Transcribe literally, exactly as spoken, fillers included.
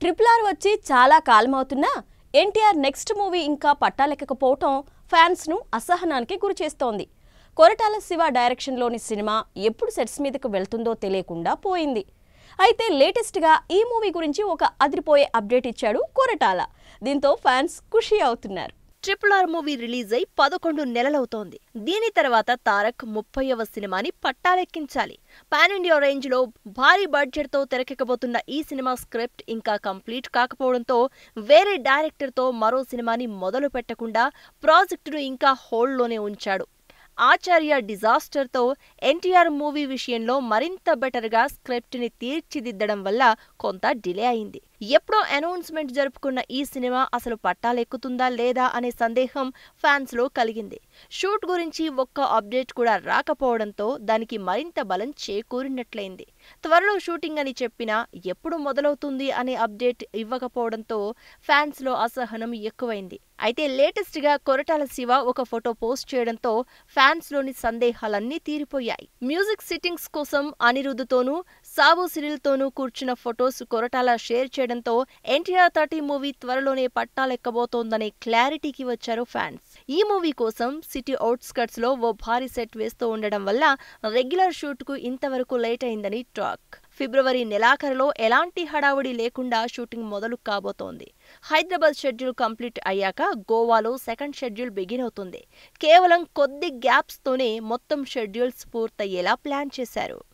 Triple R వచ్చి చాలా కాలం అవుతున్నా ఎన్టీఆర్ నెక్స్ట్ మూవీ ఇంకా పట్టాలెక్కకపోవటం ఫ్యాన్స్ ను అసహనానికి గురిచేస్తోంది. కొరటాల శివ డైరెక్షన్ లోని సినిమా ఎప్పుడు సెట్స్ మీదకు వెళ్తుందో తెలియకుండా పోయింది. అయితే లేటెస్ట్ గా ఈ మూవీ గురించి ఒక అదిరిపోయే అప్డేట్ ఇచ్చాడు కొరటాల. దీంతో ఫ్యాన్స్ ఖుషి అవుతున్నారు. ట్రిపుల్ ఆర్ మూవీ రిలీజ్ అయి పదకొండు నెలలవుతోంది. దీని తర్వాత తారక్ ముప్పైవ సినిమాని పట్టాలెక్కించాలి. పాన్ ఇండియా రేంజ్ లో భారీ బడ్జెట్ తో తెరకెక్కబోతున్న ఈ సినిమా స్క్రిప్ట్ ఇంకా కంప్లీట్ కాకపోవడంతో వేరే డైరెక్టర్ తో మరో సినిమాని మొదలు పెట్టకుండా ప్రాజెక్టును ఇంకా హోల్డ్ లోనే ఉంచాడు. ఆచార్య డిజాస్టర్ తో ఎన్టీఆర్ మూవీ విషయంలో మరింత బెటర్ గా స్క్రిప్ట్ ని తీర్చిదిద్దడం వల్ల కొంత డిలే అయింది. ఎప్పుడో అనౌన్స్మెంట్ జరుపుకున్న ఈ సినిమా అసలు పట్టాలెక్కుతుందా లేదా అనే సందేహం ఫ్యాన్స్ లో కలిగింది. షూట్ గురించి ఒక్క అప్డేట్ కూడా రాకపోవడంతో దానికి మరింత బలం చేకూరినట్లయింది. త్వరలో షూటింగ్ అని చెప్పినా ఎప్పుడు మొదలవుతుంది అనే అప్డేట్ ఇవ్వకపోవడంతో ఫ్యాన్స్ లో అసహనం ఎక్కువైంది. అయితే లేటెస్ట్ గా కొరటాల శివ ఒక ఫోటో పోస్ట్ చేయడంతో ఫ్యాన్స్ లోని సందేహాలన్నీ తీరిపోయాయి. మ్యూజిక్ సిట్టింగ్స్ కోసం అనిరుద్ధతోనూ సాబు సిరిల్ తోనూ కూర్చున్న ఫొటోస్ కొరటాల షేర్ చేయడంతో ఎన్టీఆర్ థర్టీ మూవీ త్వరలోనే పట్టాలెక్కబోతోందనే క్లారిటీకి వచ్చారు ఫ్యాన్స్. ఈ మూవీ కోసం సిటీ అవుట్స్కట్స్ లో ఓ భారీ సెట్ వేస్తూ ఉండడం వల్ల రెగ్యులర్ షూట్ కు ఇంతవరకు లేట్ అయిందని టాక్. ఫిబ్రవరి నెలాఖరులో ఎలాంటి హడావుడి లేకుండా షూటింగ్ మొదలు కాబోతోంది. హైదరాబాద్ షెడ్యూల్ కంప్లీట్ అయ్యాక గోవాలో సెకండ్ షెడ్యూల్ బిగిన్ అవుతుంది. కేవలం కొద్ది గ్యాప్స్ తోనే మొత్తం షెడ్యూల్స్ పూర్తయ్యేలా ప్లాన్ చేశారు.